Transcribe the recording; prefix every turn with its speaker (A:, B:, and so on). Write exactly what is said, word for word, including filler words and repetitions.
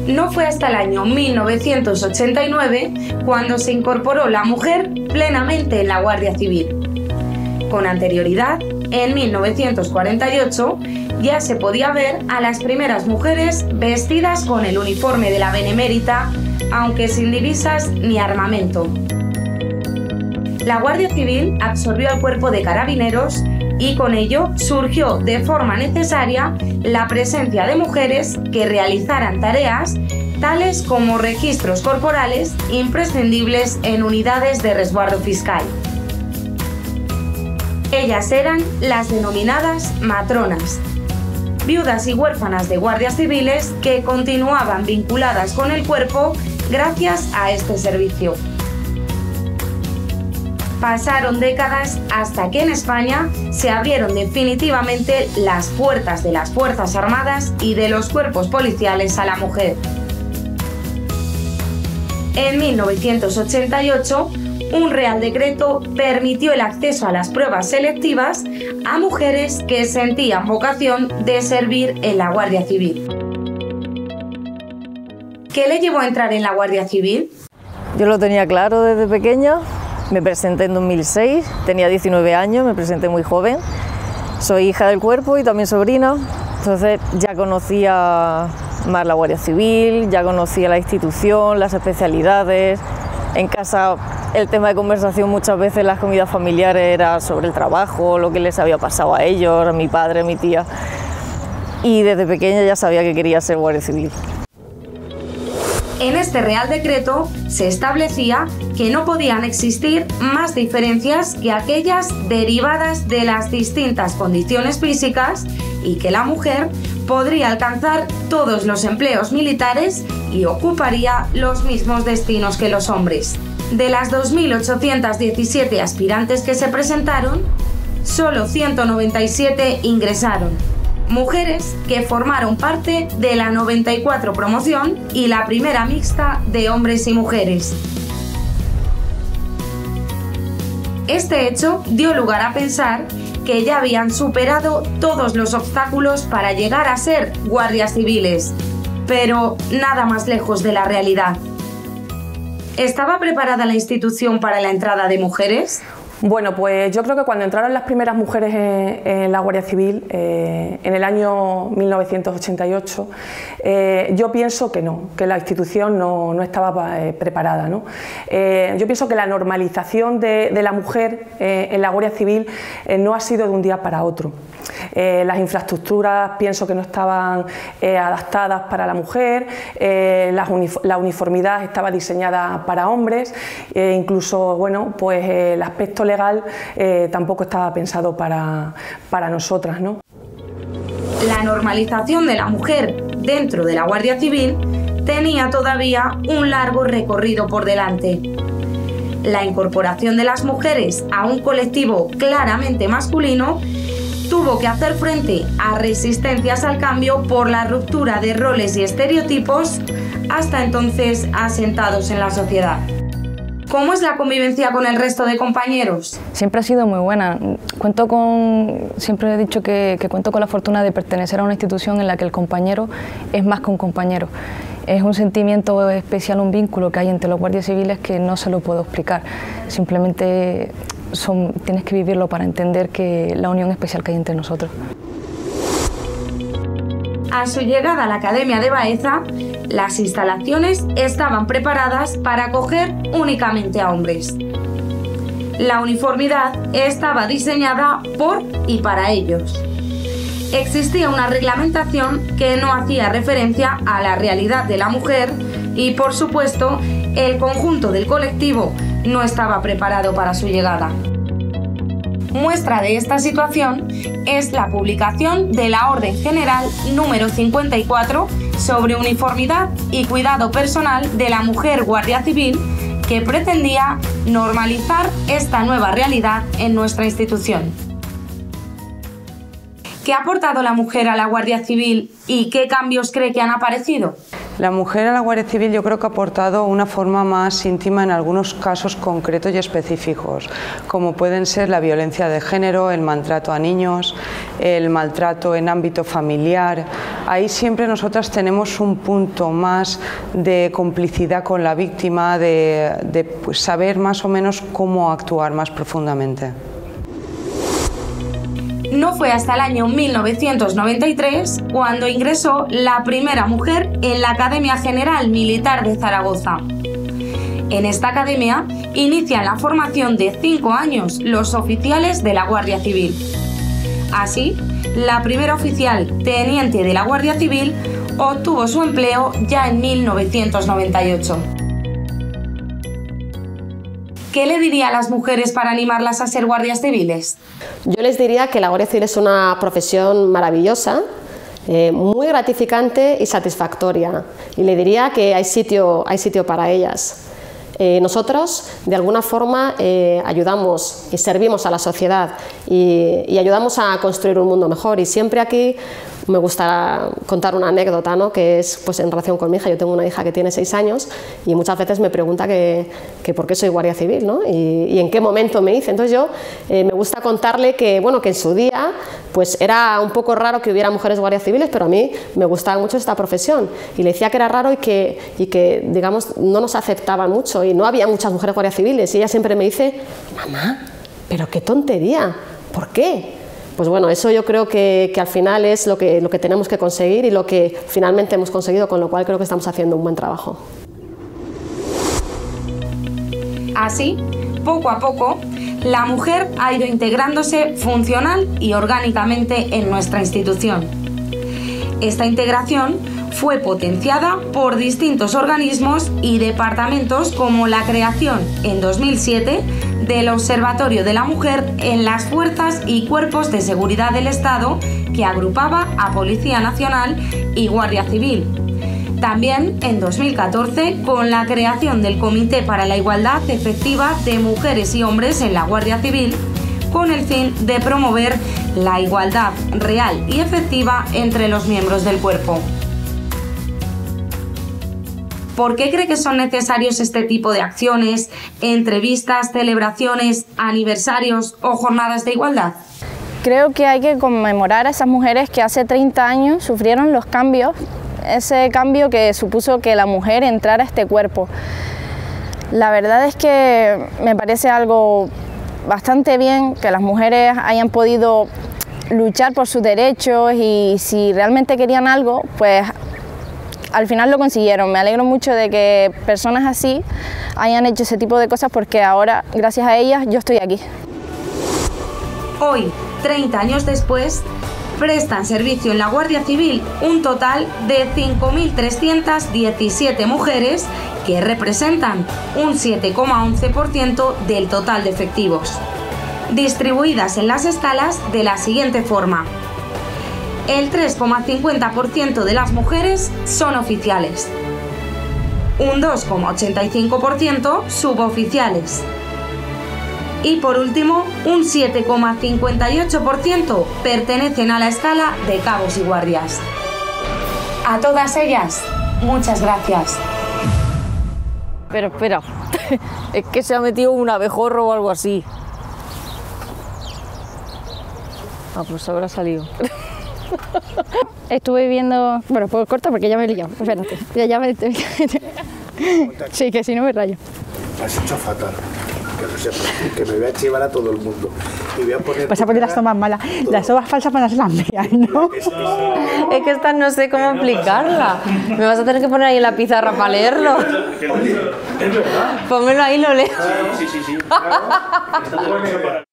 A: No fue hasta el año mil novecientos ochenta y nueve cuando se incorporó la mujer plenamente en la Guardia Civil. Con anterioridad, en mil novecientos cuarenta y ocho, ya se podía ver a las primeras mujeres vestidas con el uniforme de la Benemérita, aunque sin divisas ni armamento. La Guardia Civil absorbió al Cuerpo de Carabineros y con ello surgió de forma necesaria la presencia de mujeres que realizaran tareas tales como registros corporales imprescindibles en unidades de resguardo fiscal. Ellas eran las denominadas matronas, viudas y huérfanas de guardias civiles que continuaban vinculadas con el cuerpo gracias a este servicio. Pasaron décadas hasta que en España se abrieron definitivamente las puertas de las Fuerzas Armadas y de los cuerpos policiales a la mujer. En mil novecientos ochenta y ocho, un Real Decreto permitió el acceso a las pruebas selectivas a mujeres que sentían vocación de servir en la Guardia Civil. ¿Qué le llevó a entrar en la Guardia Civil?
B: Yo lo tenía claro desde pequeña. Me presenté en dos mil seis, tenía diecinueve años, me presenté muy joven. Soy hija del cuerpo y también sobrina, entonces ya conocía más la Guardia Civil, ya conocía la institución, las especialidades. En casa el tema de conversación muchas veces en las comidas familiares era sobre el trabajo, lo que les había pasado a ellos, a mi padre, a mi tía. Y desde pequeña ya sabía que quería ser Guardia Civil.
A: En este Real Decreto se establecía que no podían existir más diferencias que aquellas derivadas de las distintas condiciones físicas y que la mujer podría alcanzar todos los empleos militares y ocuparía los mismos destinos que los hombres. De las dos mil ochocientas diecisiete aspirantes que se presentaron, solo ciento noventa y siete ingresaron. Mujeres que formaron parte de la noventa y cuatro promoción y la primera mixta de hombres y mujeres. Este hecho dio lugar a pensar que ya habían superado todos los obstáculos para llegar a ser guardias civiles, pero nada más lejos de la realidad. ¿Estaba preparada la institución para la entrada de mujeres?
C: Bueno, pues yo creo que cuando entraron las primeras mujeres en, en la Guardia Civil, eh, en el año mil novecientos ochenta y ocho, eh, yo pienso que no, que la institución no, no estaba eh, preparada, ¿no? Eh, yo pienso que la normalización de, de la mujer eh, en la Guardia Civil eh, no ha sido de un día para otro. Eh, las infraestructuras pienso que no estaban eh, adaptadas para la mujer, eh, la, unif la uniformidad estaba diseñada para hombres, eh, incluso bueno, pues, eh, el aspecto legal eh, tampoco estaba pensado para, para nosotras, ¿no?
A: La normalización de la mujer dentro de la Guardia Civil tenía todavía un largo recorrido por delante. La incorporación de las mujeres a un colectivo claramente masculino tuvo que hacer frente a resistencias al cambio por la ruptura de roles y estereotipos hasta entonces asentados en la sociedad. ¿Cómo es la convivencia con el resto de compañeros?
B: Siempre ha sido muy buena. Cuento con, siempre he dicho que, que cuento con la fortuna de pertenecer a una institución en la que el compañero es más que un compañero. Es un sentimiento especial, un vínculo que hay entre los guardias civiles que no se lo puedo explicar. Simplemente son, tienes que vivirlo para entender que la unión especial que hay entre nosotros.
A: A su llegada a la Academia de Baeza, las instalaciones estaban preparadas para acoger únicamente a hombres. La uniformidad estaba diseñada por y para ellos. Existía una reglamentación que no hacía referencia a la realidad de la mujer y, por supuesto, el conjunto del colectivo no estaba preparado para su llegada. Muestra de esta situación es la publicación de la Orden General número cincuenta y cuatro sobre uniformidad y cuidado personal de la mujer guardia civil, que pretendía normalizar esta nueva realidad en nuestra institución. ¿Qué ha aportado la mujer a la Guardia Civil y qué cambios cree que han aparecido?
D: La mujer a la Guardia Civil yo creo que ha aportado una forma más íntima en algunos casos concretos y específicos, como pueden ser la violencia de género, el maltrato a niños, el maltrato en ámbito familiar. Ahí siempre nosotras tenemos un punto más de complicidad con la víctima, de, de pues, saber más o menos cómo actuar más profundamente.
A: No fue hasta el año mil novecientos noventa y tres cuando ingresó la primera mujer en la Academia General Militar de Zaragoza. En esta academia inician la formación de cinco años los oficiales de la Guardia Civil. Así, la primera oficial teniente de la Guardia Civil obtuvo su empleo ya en mil novecientos noventa y ocho. ¿Qué le diría a las mujeres para animarlas a ser guardias civiles?
E: Yo les diría que la Guardia Civil es una profesión maravillosa, eh, muy gratificante y satisfactoria, y le diría que hay sitio, hay sitio para ellas. Eh, nosotros, de alguna forma, eh, ayudamos y servimos a la sociedad y, y ayudamos a construir un mundo mejor, y siempre aquí me gusta contar una anécdota, ¿no? Que es pues, en relación con mi hija. Yo tengo una hija que tiene seis años y muchas veces me pregunta que, que por qué soy guardia civil, ¿no? y, y en qué momento me hice. Entonces yo eh, me gusta contarle que, bueno, que en su día pues, era un poco raro que hubiera mujeres guardias civiles, pero a mí me gustaba mucho esta profesión, y le decía que era raro y que, y que digamos, no nos aceptaban mucho y no había muchas mujeres guardias civiles, y ella siempre me dice: mamá, pero qué tontería, ¿por qué? Pues bueno, eso yo creo que, que al final es lo que, lo que tenemos que conseguir y lo que finalmente hemos conseguido, con lo cual creo que estamos haciendo un buen trabajo.
A: Así, poco a poco, la mujer ha ido integrándose funcional y orgánicamente en nuestra institución. Esta integración fue potenciada por distintos organismos y departamentos, como la creación en dos mil siete del Observatorio de la Mujer en las Fuerzas y Cuerpos de Seguridad del Estado, que agrupaba a Policía Nacional y Guardia Civil. También en dos mil catorce con la creación del Comité para la Igualdad Efectiva de Mujeres y Hombres en la Guardia Civil, con el fin de promover la igualdad real y efectiva entre los miembros del cuerpo. ¿Por qué cree que son necesarios este tipo de acciones, entrevistas, celebraciones, aniversarios o jornadas de igualdad?
F: Creo que hay que conmemorar a esas mujeres que hace treinta años sufrieron los cambios, ese cambio que supuso que la mujer entrara a este cuerpo. La verdad es que me parece algo bastante bien que las mujeres hayan podido luchar por sus derechos, y si realmente querían algo, pues al final lo consiguieron. Me alegro mucho de que personas así hayan hecho ese tipo de cosas, porque ahora, gracias a ellas, yo estoy aquí.
A: Hoy, treinta años después, prestan servicio en la Guardia Civil un total de cinco mil trescientas diecisiete mujeres, que representan un siete coma once por ciento del total de efectivos, distribuidas en las escalas de la siguiente forma. El tres coma cincuenta por ciento de las mujeres son oficiales, un dos coma ochenta y cinco por ciento suboficiales y, por último, un siete coma cincuenta y ocho por ciento pertenecen a la escala de cabos y guardias. A todas ellas, muchas gracias.
B: Pero espera, es que se ha metido un abejorro o algo así. Ah, pues habrá salido.
F: Estuve viendo... Bueno, pues corta porque ya me he liado. Espérate, ya, ya me... Sí, que si no me rayo.
G: Has hecho fatal. Que lo sepas, que me voy a chivar a todo el mundo. Y voy a poner...
H: Vas a poner las tomas malas. Todo. Las tomas falsas van a ser las mías, ¿no?
I: Es que esta no sé cómo explicarla. Me vas a tener que poner ahí en la pizarra para leerlo.
G: Es verdad.
I: Pónmelo ahí y lo leo.
G: Sí, sí, sí. Claro.